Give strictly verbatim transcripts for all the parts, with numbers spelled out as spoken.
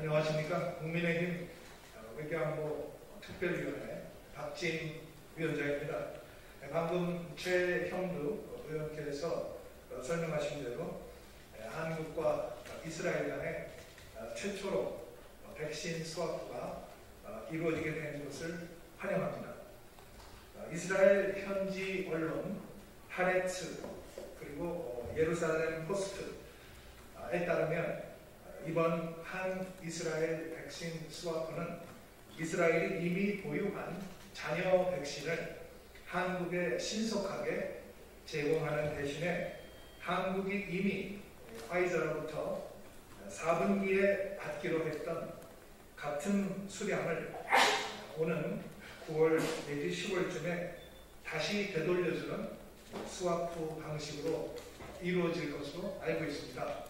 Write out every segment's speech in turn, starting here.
안녕하십니까. 국민의힘 외교안보 특별위원회 박진 위원장입니다. 방금 최형두 의원께서 설명하신 대로 한국과 이스라엘 간에 최초로 백신 스와프가 이루어지게 된 것을 환영합니다. 이스라엘 현지 언론 하레츠 그리고 예루살렘 포스트에 따르면 이번 한 이스라엘 백신 스와프는 이스라엘이 이미 보유한 잔여 백신을 한국에 신속하게 제공하는 대신에 한국이 이미 화이자로부터 사분기에 받기로 했던 같은 수량을 오는 구월 내지 시월쯤에 다시 되돌려주는 스와프 방식으로 이루어질 것으로 알고 있습니다.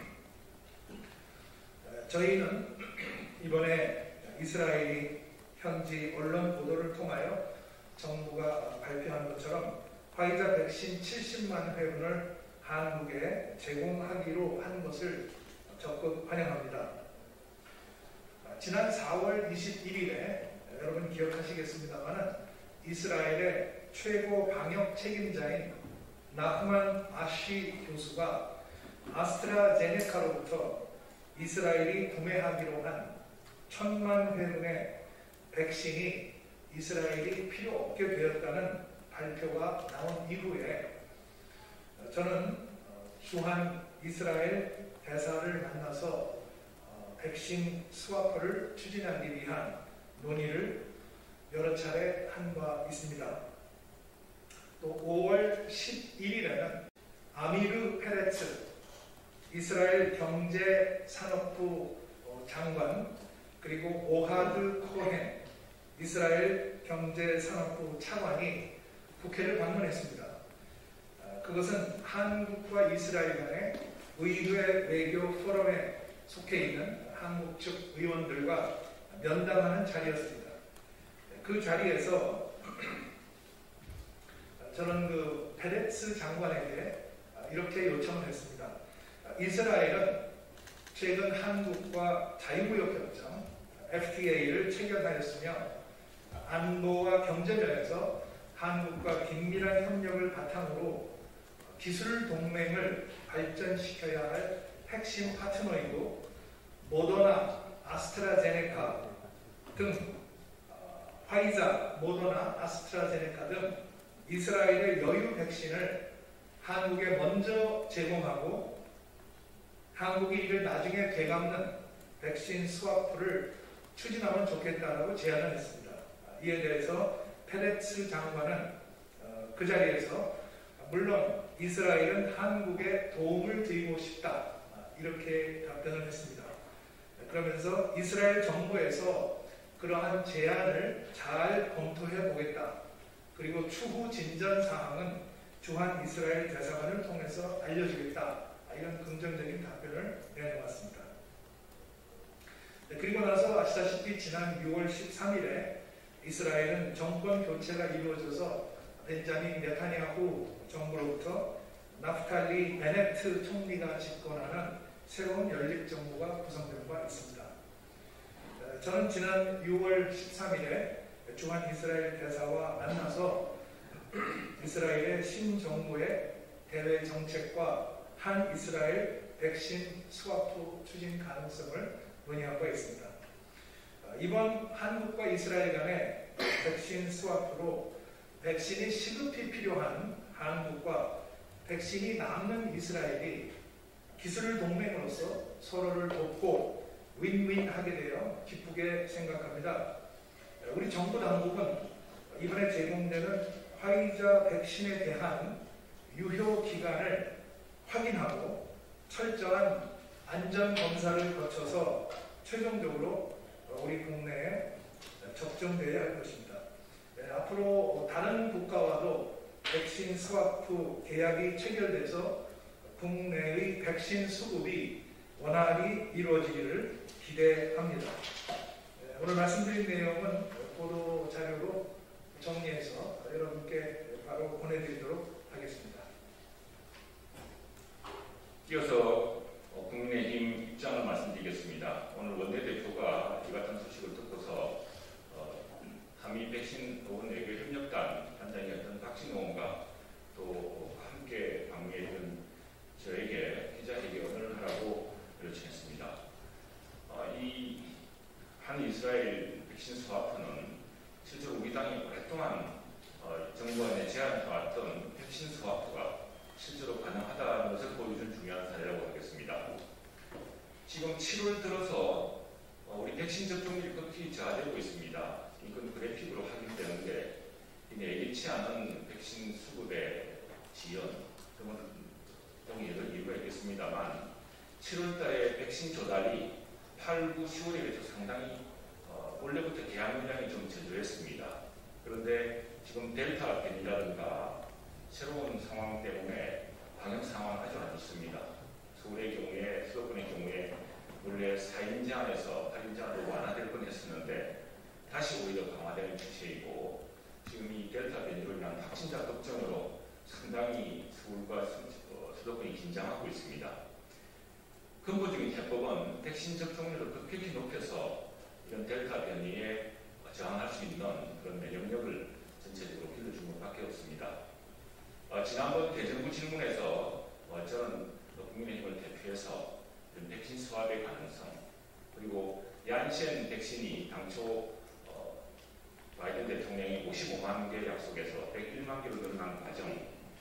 저희는 이번에 이스라엘이 현지 언론 보도를 통하여 정부가 발표한 것처럼 화이자 백신 칠십만 회분을 한국에 제공하기로 한 것을 적극 환영합니다. 지난 사월 이십일일에 여러분 기억하시겠습니다만 이스라엘의 최고 방역 책임자인 나흐만 아시 교수가 아스트라제네카로부터 이스라엘이 구매하기로 한 천만 회분의 백신이 이스라엘이 필요 없게 되었다는 발표가 나온 이후에 저는 주한 이스라엘 대사를 만나서 백신 스와프를 추진하기 위한 논의를 여러 차례 한 바 있습니다. 또 오월 십일일에는 아미르 페레츠 이스라엘 경제산업부 장관 그리고 오하드 코헨 이스라엘 경제산업부 차관이 국회를 방문했습니다. 그것은 한국과 이스라엘 간의 의회 외교 포럼에 속해 있는 한국 측 의원들과 면담하는 자리였습니다. 그 자리에서 저는 그 페레츠 장관에게 이렇게 요청을 했습니다. 이스라엘은 최근 한국과 자유무역협정 에프티에이를 체결하였으며 안보와 경제면에서 한국과 긴밀한 협력을 바탕으로 기술 동맹을 발전시켜야 할 핵심 파트너이고 모더나, 아스트라제네카 등 화이자, 모더나, 아스트라제네카 등 이스라엘의 여유 백신을 한국에 먼저 제공하고 한국이 이를 나중에 되갚는 백신 스와프를 추진하면 좋겠다라고 제안을 했습니다. 이에 대해서 페레츠 장관은 그 자리에서 물론 이스라엘은 한국에 도움을 드리고 싶다 이렇게 답변을 했습니다. 그러면서 이스라엘 정부에서 그러한 제안을 잘 검토해 보겠다. 그리고 추후 진전 사항은 주한 이스라엘 대사관을 통해서 알려주겠다. 이런 긍정적인 답변을 내놓았습니다. 네, 그리고 나서 아시다시피 지난 유월 십삼일에 이스라엘은 정권 교체가 이루어져서 벤자민 네타냐후 정부로부터 나프탈리 베네트 총리가 집권하는 새로운 연립정부가 구성된 바 있습니다. 저는 지난 유월 십삼일에 주한 이스라엘 대사와 만나서 이스라엘의 신정부의 대외 정책과 한 이스라엘 백신 스와프 추진 가능성을 논의한 바 있습니다. 이번 한국과 이스라엘 간의 백신 스와프로 백신이 시급히 필요한 한국과 백신이 남는 이스라엘이 기술 동맹으로서 서로를 돕고 윈윈하게 되어 기쁘게 생각합니다. 우리 정부 당국은 이번에 제공되는 화이자 백신에 대한 유효 기간을 확인하고 철저한 안전검사를 거쳐서 최종적으로 우리 국내에 적정되어야 할 것입니다. 네, 앞으로 다른 국가와도 백신 스와프 계약이 체결돼서 국내의 백신 수급이 원활히 이루어지기를 기대합니다. 네, 오늘 말씀드린 내용은 보도 자료로 정리해서 여러분께 바로 보내드리도록 하겠습니다. 이어서 국민의힘 입장을 말씀드리겠습니다. 오늘 원내대표 지금 칠월 들어서 우리 백신 접종률이 급히 저하되고 있습니다. 이건 그래픽으로 확인되는데 예기치 않은 백신 수급의 지연 등은 여러 이유가 있겠습니다만 칠월 달에 백신 조달이 팔, 구, 시월에 비해서 상당히 어, 원래부터 계약 물량이 좀 저조했습니다. 그런데 지금 델타 변이라든가 새로운 상황 때문에 방역 상황 아주 안 좋습니다. 서울의 경우에, 수도권의 경우에 원래 사 인 제한에서 팔 인 제한으로 완화될 뻔했었는데 다시 오히려 강화되는 추세이고 지금 이 델타 변이로 인한 확진자 급증으로 상당히 서울과 수도권이 긴장하고 있습니다. 근본적인 해법은 백신 접종률을 급격히 높여서 이런 델타 변이에 저항할 수 있는 그런 면역력을 전체적으로 길러주는 것밖에 없습니다. 어, 지난번 대정부 질문에서 어, 저는 국민의힘을 대표해서 이런 백신 수합의 가능성 그리고 얀센 백신이 당초 어, 바이든 대통령이 오십오만 개 약속에서 백일만 개로 늘어난 과정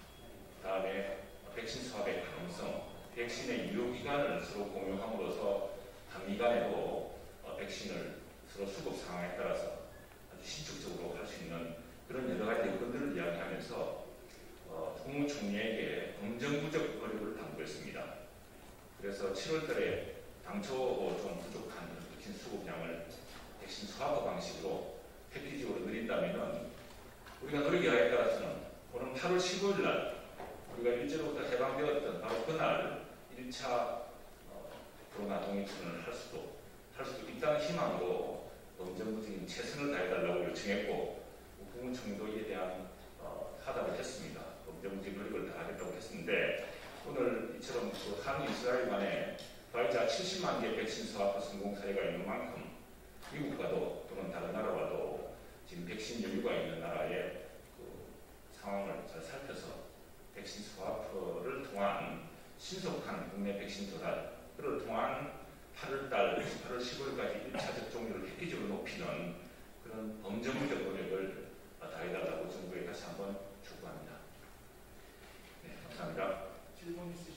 다음에 백신 수합의 가능성 백신의 유효기간을 서로 공유함으로써 한미 간에도 어, 백신을 서로 수급 상황에 따라서 아주 신축적으로 할 수 있는 그런 여러 가지 여건들을 이야기하면서 어, 국무총리에게 검정부적 어려움을 당부했습니다. 그래서 칠월 달에 당초 좀 부족한 백신 수급량을 백신 수합 방식으로 획기적으로 늘린다면 우리가 노력에 따라서는 오는 팔월 십오일 날 우리가 일제로부터 해방되었던 바로 그날 일 차 어, 코로나 동일선언을 할 수도 할 수도 있다는 희망으로 검정부적인 최선을 다해달라고 요청했고 국무총리도 이에 대한 어, 하답을 했습니다. 검정부적인 노력을 다하겠다고 했는데 오늘 이처럼 그 한미 이스라엘 간에 화이자 칠십만 개 백신 수합 성공 사례가 있는 만큼 미국과도 또는 다른 나라와도 지금 백신 여유가 있는 나라의 그 상황을 잘 살펴서 백신 수합을 통한 신속한 국내 백신 조달을 통한 팔월 달, 팔월 십오일까지 일 차 접종률을 획기적으로 높이는 그런 검정부적 노력을 다해달라고 정부에 다시 한번 촉구합니다. 네, 감사합니다. 질문 있으십니까?